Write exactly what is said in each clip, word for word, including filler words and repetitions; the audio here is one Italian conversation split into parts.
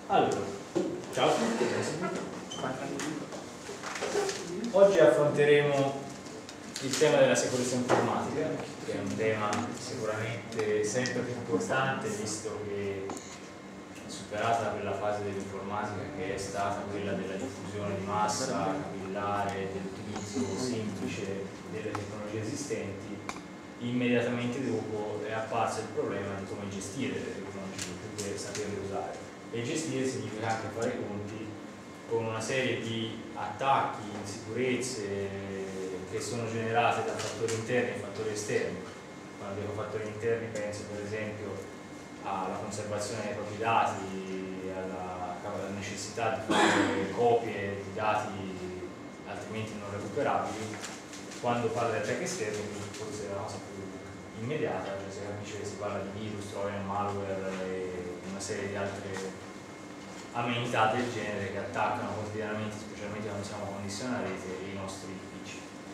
Allora, ciao a tutti. Oggi affronteremo il tema della sicurezza informatica, che è un tema sicuramente sempre più importante, visto che superata quella fase dell'informatica che è stata quella della diffusione di massa, capillare, dell'utilizzo semplice delle tecnologie esistenti, immediatamente dopo è apparso il problema di come gestire le tecnologie, più che saperle usare. E gestire significa anche fare i conti con una serie di attacchi, insicurezze che sono generate da fattori interni e fattori esterni. Quando dico fattori interni penso per esempio alla conservazione dei propri dati, alla, alla necessità di fare copie di dati altrimenti non recuperabili. Quando parlo di attacchi esterni, forse è la cosa più immediata, cioè si capisce che si parla di virus, trojan, malware e una serie di altre amenità del genere che attaccano quotidianamente, specialmente quando siamo connessi alla rete, i nostri P C.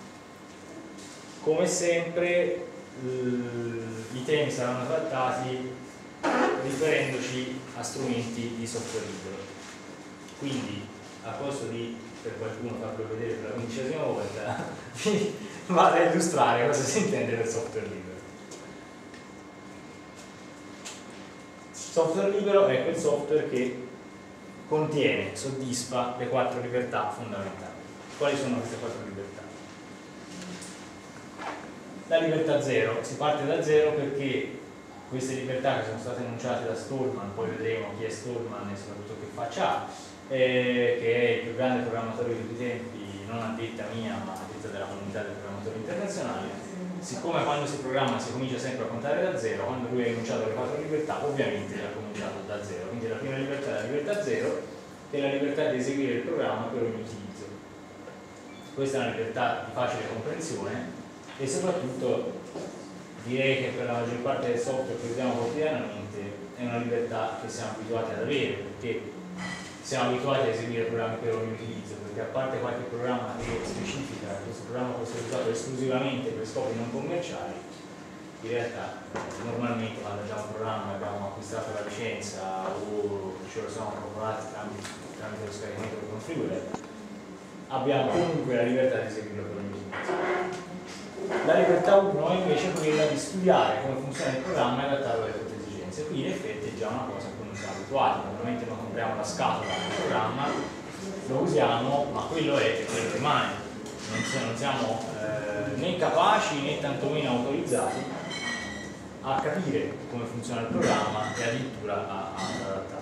Come sempre i temi saranno trattati riferendoci a strumenti di software libero. Quindi, a posto di, per qualcuno farlo vedere per la quindicesima volta, vi vado a illustrare cosa si intende per software libero. Software libero è quel software che contiene, soddisfa le quattro libertà fondamentali. Quali sono queste quattro libertà? La libertà zero, si parte da zero perché queste libertà che sono state enunciate da Stallman, poi vedremo chi è Stallman e soprattutto che faccia ha, eh, che è il più grande programmatore di tutti i tempi, non a detta mia ma a detta della comunità dei programmatori internazionali. Siccome quando si programma si comincia sempre a contare da zero, quando lui ha enunciato le quattro libertà ovviamente ha cominciato da zero, quindi la prima libertà è la libertà zero, che è la libertà di eseguire il programma per ogni utilizzo. Questa è una libertà di facile comprensione e soprattutto direi che per la maggior parte del software che usiamo quotidianamente è una libertà che siamo abituati ad avere, perché siamo abituati a eseguire programmi per ogni utilizzo, perché a parte qualche programma che specifica che questo programma può essere usato esclusivamente per scopi non commerciali, in realtà normalmente quando abbiamo un programma e abbiamo acquistato la licenza o ce lo siamo procurati tramite, tramite lo scaricamento del configure, abbiamo comunque la libertà di eseguirlo per ogni utilizzo. La libertà uno è invece quella di studiare come funziona il programma e adattarlo alle proprie esigenze. Qui in effetti è già una cosa a cui non siamo abituati, normalmente noi compriamo la scatola del programma, lo usiamo, ma quello è e quello rimane. Non siamo eh, né capaci né tantomeno autorizzati a capire come funziona il programma e addirittura a, a adattarlo.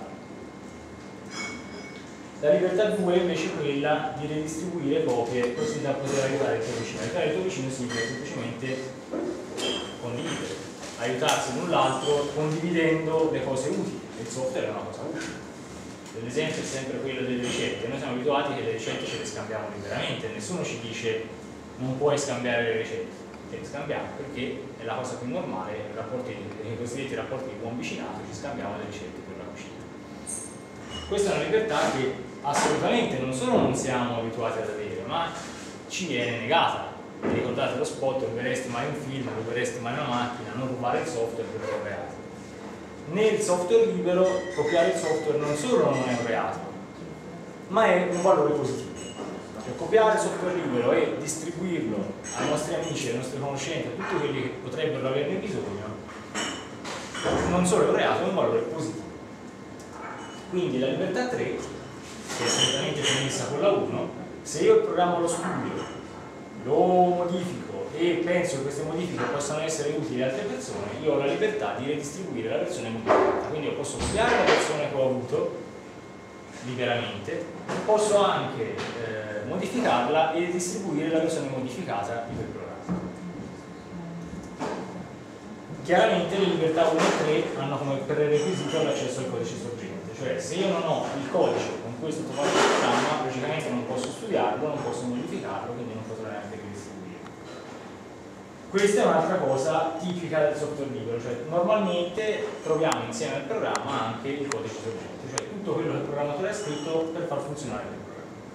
La libertà due è invece quella di redistribuire copie così da poter aiutare il tuo vicino. Aiutare il tuo vicino significa semplicemente condividere, aiutarsi l'un l'altro condividendo le cose utili. Il software è una cosa utile. L'esempio è sempre quello delle ricette. Noi siamo abituati che le ricette ce le scambiamo liberamente, nessuno ci dice non puoi scambiare le ricette. Le scambiamo perché è la cosa più normale, i, rapporti, i cosiddetti rapporti di buon vicinato, ci scambiamo le ricette per la cucina. Questa è una libertà che assolutamente non solo non siamo abituati ad avere, ma ci viene negata. Vi ricordate lo spot, ruberesti mai un film, ruberesti mai una macchina, non rubare il software per un reato. Nel software libero copiare il software non solo non è un reato, ma è un valore positivo. Cioè, copiare software libero e distribuirlo ai nostri amici, ai nostri conoscenti, a tutti quelli che potrebbero averne bisogno, non solo è un reato, è un valore positivo. Quindi la libertà tre, che è assolutamente connessa con la uno, se io il programma lo studio, lo modifico e penso che queste modifiche possano essere utili a altre persone, io ho la libertà di redistribuire la versione modificata. Quindi io posso copiare la versione che ho avuto liberamente, posso anche eh, modificarla e distribuire la versione modificata di quel programma. Chiaramente le libertà uno e tre hanno come prerequisito l'accesso al codice sorgente, cioè se io non ho il codice con cui è stato fatto il programma, logicamente non posso studiarlo, non posso modificarlo, quindi non potrò neanche ridistribuirlo. Questa è un'altra cosa tipica del software libero, cioè normalmente troviamo insieme al programma anche il codice sorgente, cioè tutto quello che il programmatore ha scritto per far funzionare il programma.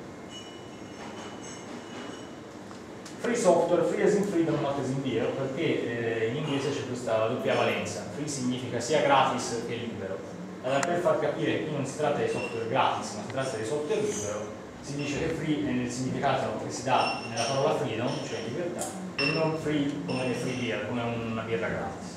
Free software, free as in freedom, not as in beer, perché eh, in inglese c'è questa doppia valenza. Free significa sia gratis che libero. Allora, per far capire che qui non si tratta di software gratis, ma si tratta di software libero, si dice che free è nel significato che si dà nella parola freedom, cioè libertà, e non free come free beer, come una birra gratis.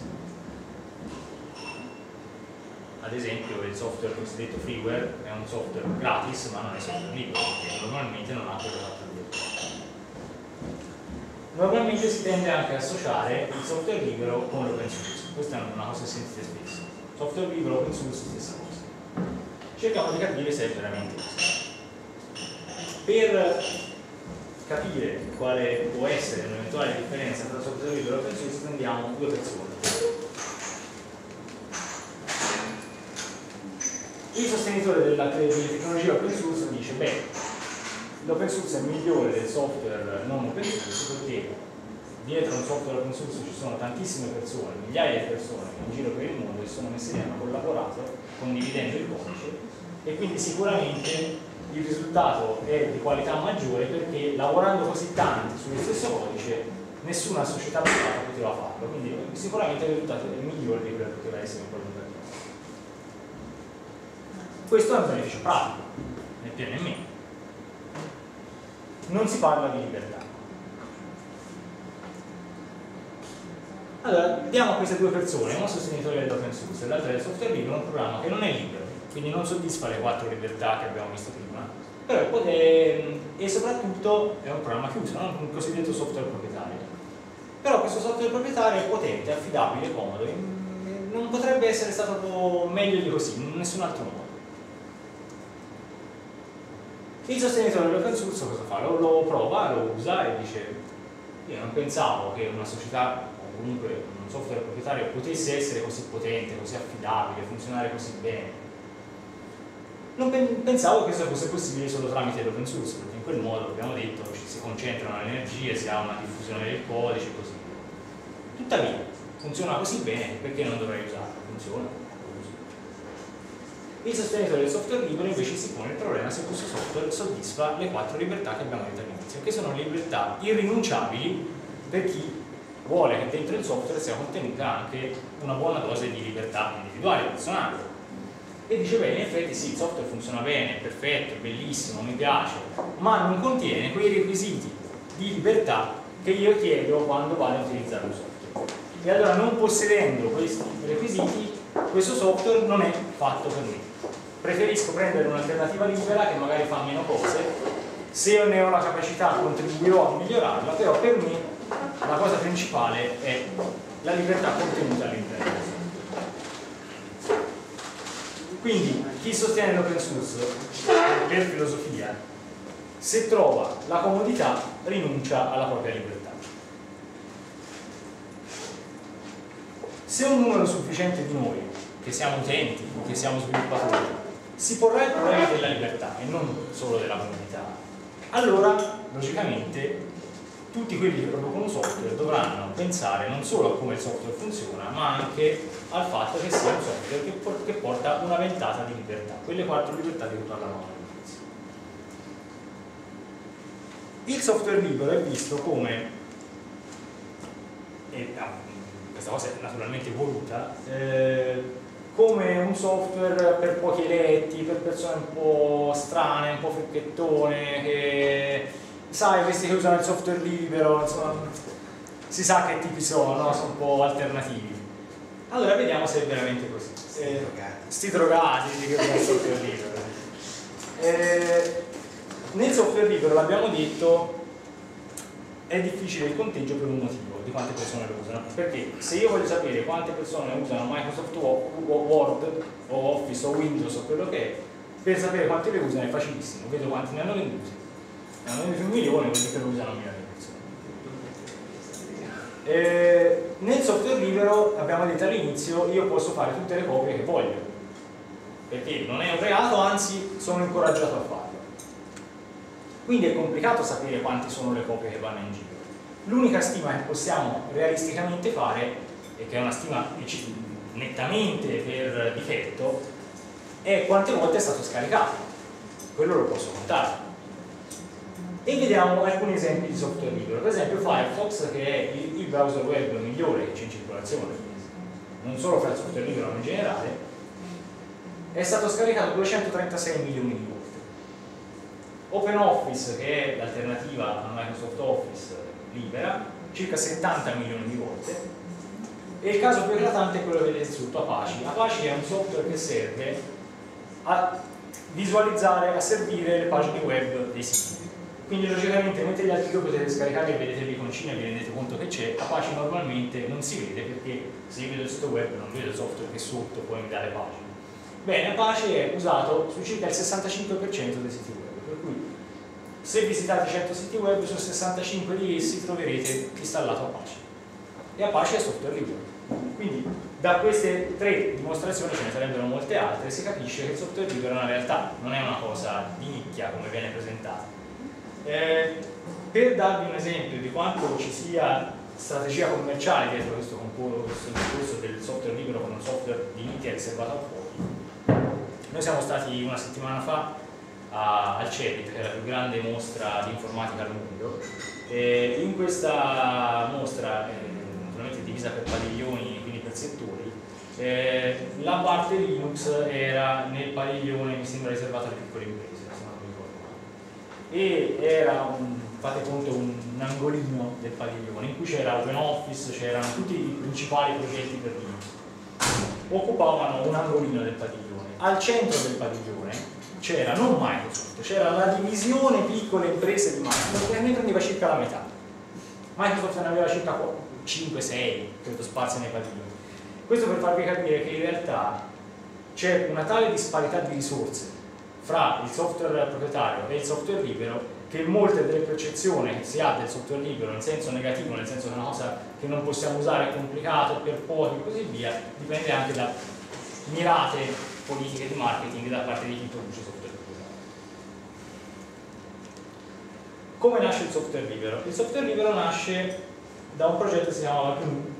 Ad esempio il software cosiddetto freeware è un software gratis, ma non è software libero, perché normalmente non ha quello fatto dietro. Normalmente si tende anche a associare il software libero con l'open source, questa è una cosa che sentite spesso. Software libero, open source, stessa cosa. Cerchiamo di capire se è veramente così. Per capire quale può essere un'eventuale differenza tra software libero e open source prendiamo due persone. Il sostenitore della, delle tecnologie open source dice beh, l'open source è migliore del software non open source perché dietro un software open source ci sono tantissime persone, migliaia di persone in giro per il mondo che sono messe insieme, hanno collaborato condividendo il codice e quindi sicuramente il risultato è di qualità maggiore perché lavorando così tanti sullo stesso codice nessuna società privata poteva farlo, quindi sicuramente il risultato è migliore di quello che poteva essere in qualunque caso. Questo è un beneficio pratico, né più né meno. Non si parla di libertà. Allora, diamo a queste due persone, uno sostenitore dell'open source e l'altro del software libero, un programma che non è libero, quindi non soddisfa le quattro libertà che abbiamo visto prima, però è poter, e soprattutto è un programma chiuso, no? Un cosiddetto software proprietario. Però questo software proprietario è potente, affidabile, comodo, non potrebbe essere stato meglio di così, in nessun altro modo. Il sostenitore dell'open source cosa fa? Lo, lo prova, lo usa e dice io non pensavo che una società o comunque un software proprietario potesse essere così potente, così affidabile, funzionare così bene. Non pensavo che questo fosse possibile solo tramite l'open source, perché in quel modo, abbiamo detto, ci si concentrano le energie, si ha una diffusione del codice e così via. Tuttavia, funziona così bene, perché non dovrei usarlo? Funziona. Il sostenitore del software libero invece si pone il problema se questo software soddisfa le quattro libertà che abbiamo detto all'inizio, che sono libertà irrinunciabili per chi vuole che dentro il software sia contenuta anche una buona dose di libertà individuale, personale. E dice beh, in effetti sì, il software funziona bene, è perfetto, è bellissimo, mi piace, ma non contiene quei requisiti di libertà che io chiedo quando vado a utilizzare un software. E allora, non possedendo questi requisiti, questo software non è fatto per me. Preferisco prendere un'alternativa libera che magari fa meno cose, se ne ho la capacità contribuirò a migliorarla, però per me la cosa principale è la libertà contenuta all'interno del software. Quindi chi sostiene l'open source per filosofia, se trova la comodità rinuncia alla propria libertà. Se un numero sufficiente di noi, che siamo utenti, che siamo sviluppatori, si porrà il problema della libertà e non solo della comunità, allora logicamente tutti quelli che producono software dovranno pensare non solo a come il software funziona, ma anche al fatto che sia un software che, por che porta una ventata di libertà, quelle quattro libertà di cui parlavamo all'inizio. Il software libero è visto come, e questa cosa è naturalmente voluta, eh, come un software per pochi eletti, per persone un po' strane, un po' fricchettone, che sai, questi che usano il software libero, insomma, si sa che tipi sono, no? Sono un po' alternativi. Allora vediamo se è veramente così. Sti eh, drogati. Sti drogati che usano il software libero. Eh, nel software libero, l'abbiamo detto, è difficile il conteggio per un motivo di quante persone lo usano, perché se io voglio sapere quante persone usano Microsoft Word o Office o Windows o quello che è, per sapere quanti le usano è facilissimo, vedo quanti ne hanno venduti, ne hanno venduti un milione, vuol dire che lo usano milioni di persone. Eh, nel software libero, abbiamo detto all'inizio, io posso fare tutte le copie che voglio, perché non è un reato, anzi sono incoraggiato a farlo. Quindi è complicato sapere quante sono le copie che vanno in giro. L'unica stima che possiamo realisticamente fare, e che è una stima nettamente per difetto, è quante volte è stato scaricato. Quello lo posso contare. E vediamo alcuni esempi di software libero. Per esempio Firefox, che è il browser web migliore che c'è in circolazione, non solo fra il software libero ma in generale, è stato scaricato duecentotrentasei milioni di volte. OpenOffice, che è l'alternativa a Microsoft Office libera, circa settanta milioni di volte. E il caso più eclatante è quello che vedete sotto, Apache. Apache è un software che serve a visualizzare, a servire le pagine web dei siti. Quindi logicamente mentre gli altri due potete scaricare e vedete l'iconcina e vi rendete conto che c'è, Apache normalmente non si vede, perché se io vedo il sito web non vedo il software che sotto poi mi dà le pagine. Bene, Apache è usato su circa il sessantacinque per cento dei siti web, per cui se visitate cento siti web, su sessantacinque di essi troverete installato Apache. E Apache è software libero. Quindi da queste tre dimostrazioni, ce ne sarebbero molte altre, si capisce che il software libero è una realtà, non è una cosa di nicchia come viene presentata. Eh, per darvi un esempio di quanto ci sia strategia commerciale dietro questo, questo discorso del software libero come un software di nicchia riservato a pochi, noi siamo stati una settimana fa a, al CeBIT, che è la più grande mostra di informatica al mondo, e in questa mostra, eh, naturalmente divisa per padiglioni, quindi per settori, eh, la parte Linux era nel padiglione, mi sembra, riservato alle piccole imprese, e era un, fate conto, un, un angolino del padiglione in cui c'era OpenOffice, c'erano tutti i principali progetti per Linux, occupavano un angolino del padiglione. Al centro del padiglione c'era non Microsoft, c'era la divisione piccole imprese di Microsoft, che ne prendeva circa la metà. Microsoft ne aveva circa cinque sei, credo, sparse nei padiglioni. Questo per farvi capire che in realtà c'è una tale disparità di risorse fra il software proprietario e il software libero, che molte delle percezioni che si ha del software libero in senso negativo, nel senso che è una cosa che non possiamo usare, è complicato, per pochi e così via, dipende anche da mirate politiche di marketing da parte di chi produce software proprietario. Come nasce il software libero? Il software libero nasce da un progetto che si chiamava G N U.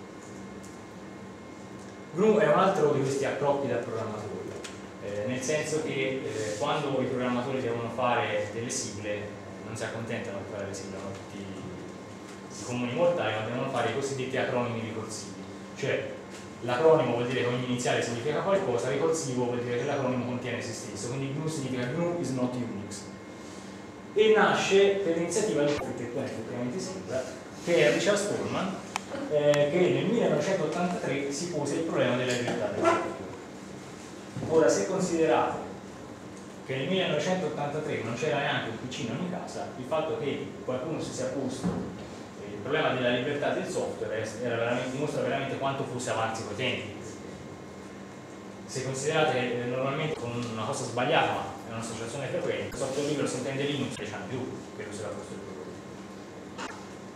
G N U è un altro di questi accrocchi da programmatori. Eh, nel senso che eh, quando i programmatori devono fare delle sigle non si accontentano di fare le sigle, no? Tutti i comuni mortali, ma devono fare i cosiddetti acronimi ricorsivi, cioè l'acronimo vuol dire che ogni iniziale significa qualcosa, ricorsivo vuol dire che l'acronimo contiene se stesso, quindi G N U significa G N U is not Unix, e nasce per l'iniziativa di effettivamente sembra che è Richard Stallman, eh, che nel millenovecentottantatré si pose il problema della libertà del software. Ora, se considerate che nel millenovecentottantatré non c'era neanche un P C in ogni casa, il fatto che qualcuno si sia posto il problema della libertà del software era veramente, dimostra veramente quanto fosse avanti coi tempi. Se considerate che normalmente con una cosa sbagliata, ma è un'associazione frequente, il software libero si intende Linux, dieci anni più, quello sarà questo il problema.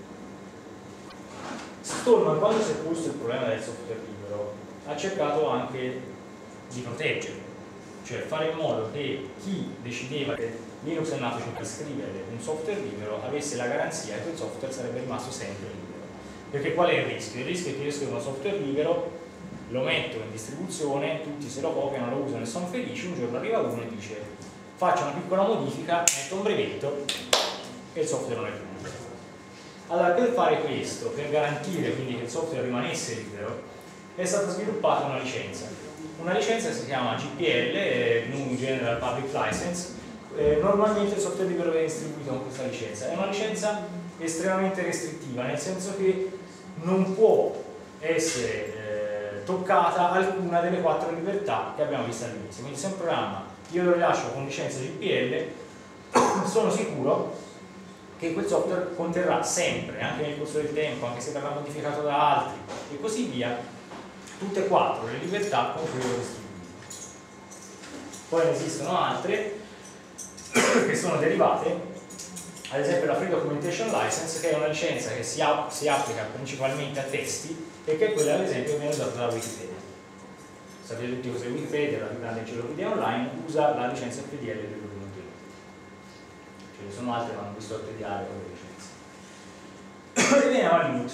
Stallman, quando si è posto il problema del software libero, ha cercato anche di proteggere, cioè fare in modo che chi decideva che Linux è nato per scrivere un software libero avesse la garanzia che quel software sarebbe rimasto sempre libero. Perché qual è il rischio? Il rischio è che io scrivo un software libero, lo metto in distribuzione, tutti se lo copiano, lo usano e sono felici, un giorno arriva uno e dice faccio una piccola modifica, metto un brevetto e il software non è più libero. Allora, per fare questo, per garantire quindi che il software rimanesse libero, è stata sviluppata una licenza. Una licenza che si chiama G P L, G N U General Public License. Eh, normalmente il software libero viene distribuito con questa licenza. È una licenza estremamente restrittiva, nel senso che non può essere eh, toccata alcuna delle quattro libertà che abbiamo visto all'inizio. Quindi se un programma io lo rilascio con licenza G P L, sono sicuro che quel software conterrà sempre, anche nel corso del tempo, anche se verrà modificato da altri e così via, tutte e quattro le libertà con cui lo distribuito. Poi ne esistono altre che sono derivate, ad esempio la Free Documentation License, che è una licenza che si, si applica principalmente a testi e che è quella, ad esempio, che viene usata da Wikipedia. Sapete tutti cos'è Wikipedia, la più grande enciclopedia online, usa la licenza F D L del duemiladodici. Ce ne sono altre, ma non vi sto a tediare con le licenze. E veniamo a Linux.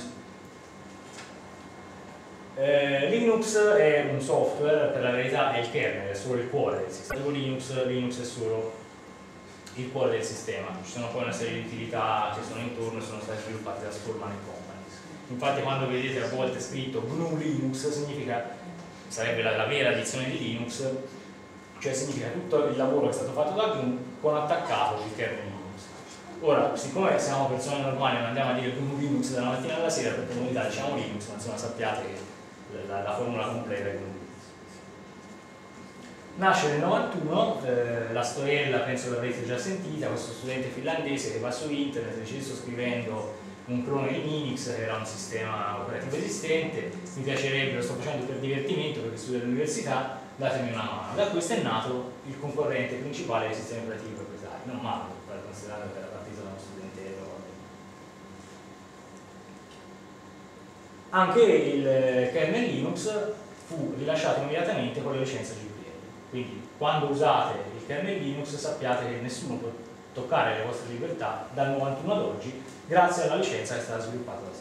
Eh, Linux è un software, per la verità è il kernel, è solo il cuore del sistema. Linux, Linux è solo il cuore del sistema. Ci sono poi una serie di utilità che sono intorno e sono state sviluppate da Stallman e Company. Infatti quando vedete a volte scritto G N U Linux significa, sarebbe la, la vera edizione di Linux, cioè significa tutto il lavoro che è stato fatto da G N U con attaccato il kernel Linux. Ora, siccome siamo persone normali, non andiamo a dire G N U Linux dalla mattina alla sera, per comodità diciamo Linux, ma insomma sappiate che la, la formula completa è G N U Linux. Nasce nel novantuno, eh, la storiella penso l'avrete già sentita, questo studente finlandese che va su internet, dice sto scrivendo un clone di Linux, che era un sistema operativo esistente, mi piacerebbe, lo sto facendo per divertimento perché studio all'università, datemi una mano. Da questo è nato il concorrente principale dei sistemi operativi proprietari, non male, considerato che era partito da uno studente. Anche il kernel Linux fu rilasciato immediatamente con le licenze G P L, quindi quando usate il kernel Linux sappiate che nessuno può toccare le vostre libertà dal novantuno ad oggi grazie alla licenza che è stata sviluppata da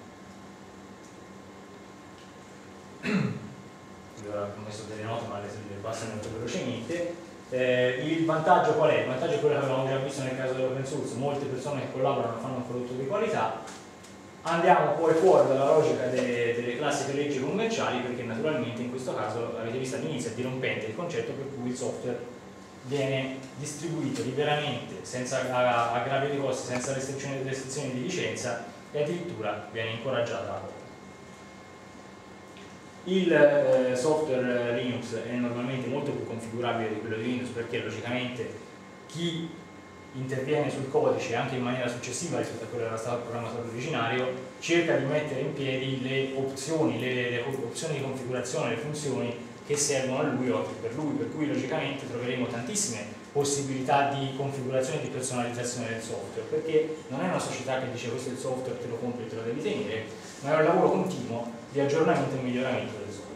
Stallman. Ho messo delle note ma le passano molto velocemente. Eh, il vantaggio qual è? Il vantaggio è quello che avevamo già visto nel caso dell'open source, molte persone che collaborano fanno un prodotto di qualità. Andiamo poi fuori dalla logica delle, delle classiche leggi commerciali, perché naturalmente in questo caso avete visto all'inizio è dirompente il concetto per cui il software viene distribuito liberamente, senza aggravio di costi, senza restrizioni, restrizioni di licenza, e addirittura viene incoraggiata la cosa. Il eh, software Linux è normalmente molto più configurabile di quello di Windows, perché logicamente chi interviene sul codice anche in maniera successiva rispetto a quello che era stato il programmatore originario cerca di mettere in piedi le opzioni, le, le opzioni di configurazione, le funzioni che servono a lui o per lui, per cui logicamente troveremo tantissime possibilità di configurazione e di personalizzazione del software, perché non è una società che dice questo è il software, te lo compri e te lo devi tenere, ma è un lavoro continuo di aggiornamento e miglioramento del software.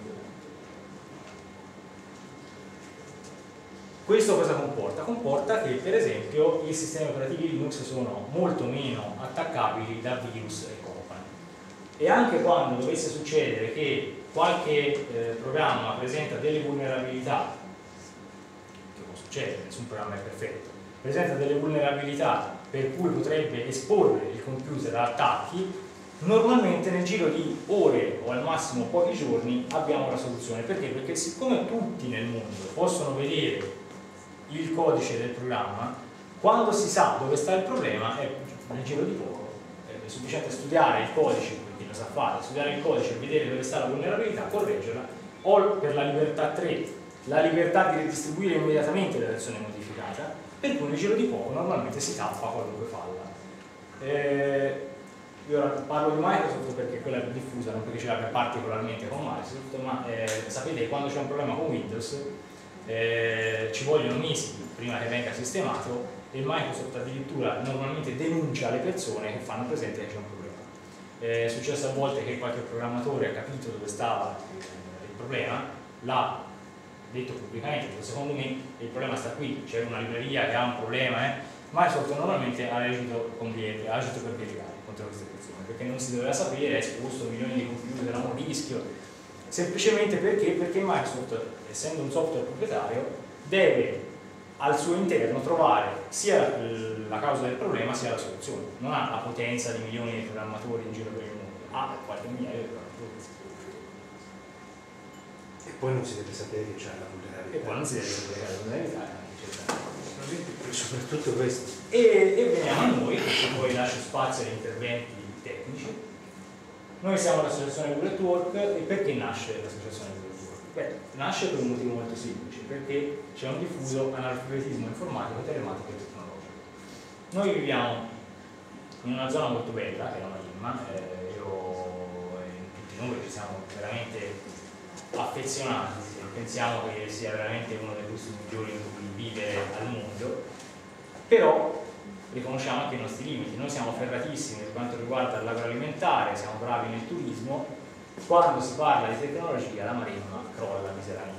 Questo cosa comporta? Comporta che per esempio i sistemi operativi Linux sono molto meno attaccabili da virus e compagni, e anche quando dovesse succedere che qualche eh, programma presenta delle vulnerabilità, che può succedere, nessun programma è perfetto, presenta delle vulnerabilità per cui potrebbe esporre il computer a attacchi, normalmente nel giro di ore o al massimo pochi giorni abbiamo la soluzione. Perché? Perché siccome tutti nel mondo possono vedere il codice del programma, quando si sa dove sta il problema è nel giro di poco, è sufficiente studiare il codice, per chi lo sa fare, studiare il codice e vedere dove sta la vulnerabilità, correggerla, o per la libertà tre, la libertà di redistribuire immediatamente la versione modificata, per cui nel giro di poco normalmente si tappa qualunque falla. Eh, io ora parlo di Microsoft perché quella è più diffusa, non perché ce l'abbia particolarmente con Microsoft, ma eh, sapete che quando c'è un problema con Windows Eh, ci vogliono mesi prima che venga sistemato, e Microsoft addirittura normalmente denuncia le persone che fanno presente che c'è un problema. È successo a volte che qualche programmatore ha capito dove stava il, il problema, l'ha detto pubblicamente, secondo me il problema sta qui, c'è una libreria che ha un problema, eh. Microsoft normalmente ha reagito con piede, ha agito per piegare contro queste persone, perché non si doveva sapere, ha esposto milioni di computer a un rischio, semplicemente perché, perché Microsoft, essendo un software proprietario, deve al suo interno trovare sia la causa del problema sia la soluzione. Non ha la potenza di milioni di programmatori in giro per il mondo, ha qualche migliaio di programmatori. E poi non si deve sapere che c'è la vulnerabilità. E poi non si deve sapere la vulnerabilità. Soprattutto questo. E, e veniamo a noi, perché poi lascio spazio agli interventi tecnici. Noi siamo l'associazione Bullet Work. E perché nasce l'associazione Bullet Work? Beh, nasce per un motivo molto semplice, perché c'è un diffuso analfabetismo informatico, telematico e tecnologico. Noi viviamo in una zona molto bella, che è la Maremma, eh, io e tutti noi ci siamo veramente affezionati, pensiamo che sia veramente uno dei posti migliori in cui vivere al mondo, però riconosciamo anche i nostri limiti. Noi siamo ferratissimi per quanto riguarda l'agroalimentare, siamo bravi nel turismo, quando si parla di tecnologia la Maremma crolla miseramente.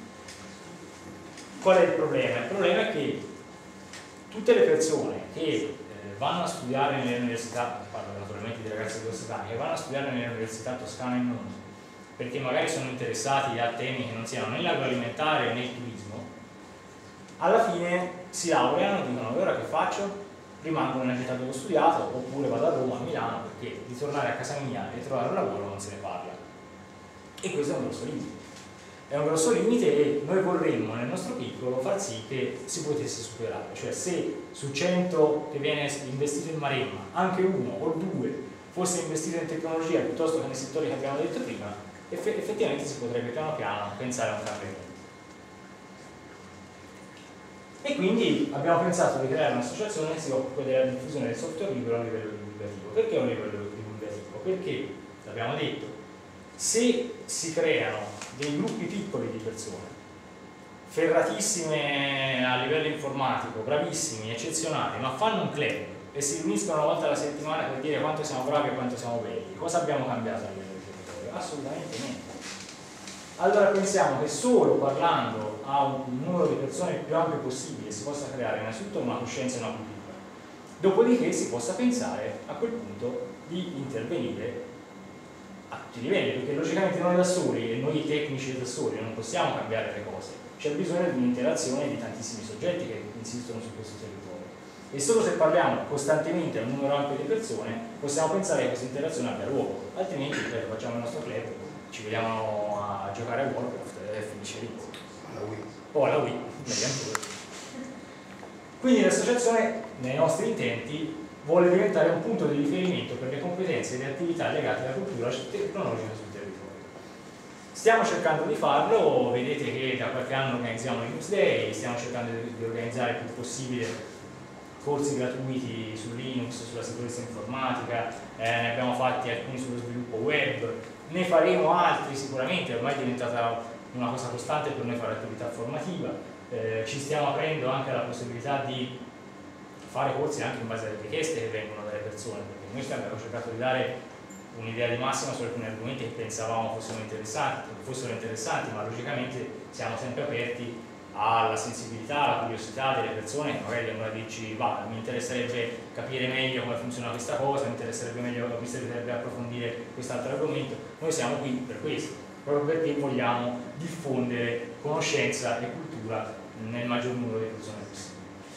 Qual è il problema? Il problema è che tutte le persone che eh, vanno a studiare nelle università, parlo naturalmente di ragazzi toscani, che vanno a studiare nelle università toscane e non, perché magari sono interessati a temi che non siano né l'agroalimentare né il turismo, alla fine si laureano e dicono: e ora che faccio? Rimango nella città dove ho studiato, oppure vado a Roma, a Milano, perché di tornare a casa mia e trovare un lavoro non se ne parla. E questo è un grosso limite. è un grosso limite e noi vorremmo nel nostro piccolo far sì che si potesse superare, cioè se su cento che viene investito in Maremma anche uno o due fosse investito in tecnologia piuttosto che nei settori che abbiamo detto prima, eff effettivamente si potrebbe piano piano pensare a un cambiamento. E quindi abbiamo pensato di creare un'associazione che si occupa della diffusione del software libero a livello divulgativo. Perché a un livello divulgativo? Perché, l'abbiamo detto, se si creano dei gruppi piccoli di persone, ferratissime a livello informatico, bravissimi, eccezionali, ma fanno un club e si riuniscono una volta alla settimana per dire quanto siamo bravi e quanto siamo belli, cosa abbiamo cambiato a livello di territorio? Assolutamente niente. Allora pensiamo che solo parlando a un numero di persone più ampio possibile si possa creare innanzitutto una coscienza e una cultura, dopodiché si possa pensare a quel punto di intervenire a tutti i livelli, perché logicamente noi da soli e noi tecnici da soli non possiamo cambiare le cose, c'è bisogno di un'interazione di tantissimi soggetti che insistono su questo territorio e solo se parliamo costantemente a un numero ampio di persone possiamo pensare che questa interazione abbia luogo, altrimenti ripeto, facciamo il nostro club, ci vediamo a giocare a Warcraft e finisce lì. Alla Wii. O alla Wii, quindi l'associazione nei nostri intenti vuole diventare un punto di riferimento per le competenze e le attività legate alla cultura tecnologica sul territorio. Stiamo cercando di farlo, vedete che da qualche anno organizziamo i News Day, stiamo cercando di organizzare il più possibile corsi gratuiti su Linux, sulla sicurezza informatica, eh, ne abbiamo fatti alcuni sullo sviluppo web, ne faremo altri sicuramente, ormai è diventata una cosa costante per noi fare attività formativa, eh, ci stiamo aprendo anche alla possibilità di fare corsi anche in base alle richieste che vengono dalle persone, perché noi abbiamo cercato di dare un'idea di massima su alcuni argomenti che pensavamo fossero interessanti, fossero interessanti, ma logicamente siamo sempre aperti alla sensibilità, alla curiosità delle persone che magari vengono a dirci va, mi interesserebbe capire meglio come funziona questa cosa, mi interesserebbe meglio, mi servirebbe approfondire quest'altro argomento. Noi siamo qui per questo, proprio perché vogliamo diffondere conoscenza e cultura nel maggior numero di persone possibile.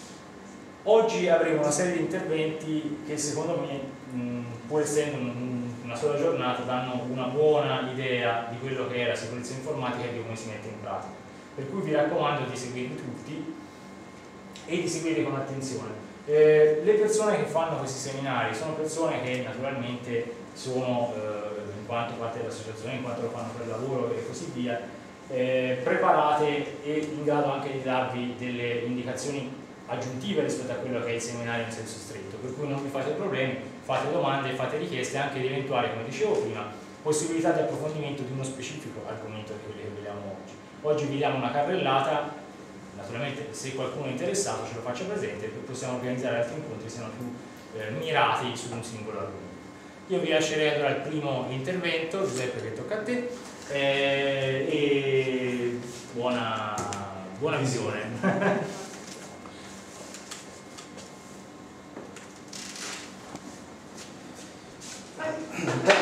Oggi avremo una serie di interventi che secondo me, mh, pur essendo un, una sola giornata, danno una buona idea di quello che è la sicurezza informatica e di come si mette in pratica. Per cui vi raccomando di seguirli tutti e di seguirli con attenzione. Eh, le persone che fanno questi seminari sono persone che naturalmente sono, eh, in quanto parte dell'associazione, in quanto lo fanno per lavoro e così via, eh, preparate e in grado anche di darvi delle indicazioni aggiuntive rispetto a quello che è il seminario in senso stretto, per cui non vi fate problemi, fate domande, fate richieste anche di eventuali, come dicevo prima, possibilità di approfondimento di uno specifico argomento che vediamo oggi. Oggi vi diamo una carrellata, naturalmente se qualcuno è interessato ce lo faccia presente, possiamo organizzare altri incontri se non più eh, mirati su un singolo argomento. Io vi lascerei allora il primo intervento, Giuseppe, che tocca a te, eh, e buona, buona visione. Intanto